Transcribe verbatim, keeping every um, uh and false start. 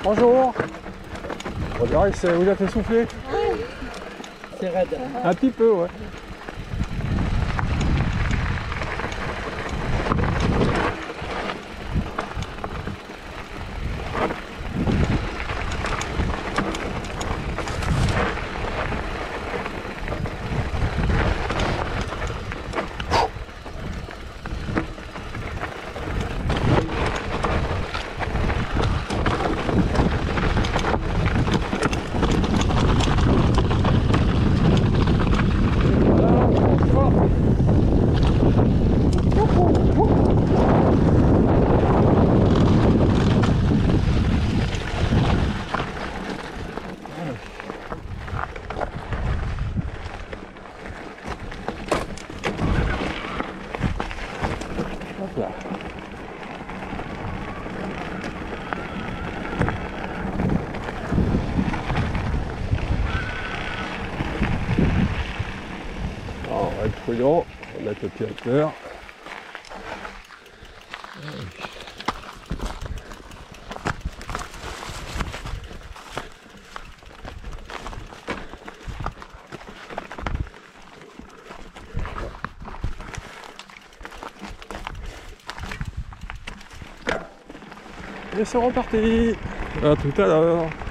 Bonjour. On dirait que ça vous a fait souffler. C'est raide. Un petit peu, ouais. Hop là. Alors, on va être prudent, on va mettre le pied à terre. Et c'est reparti. À tout à l'heure.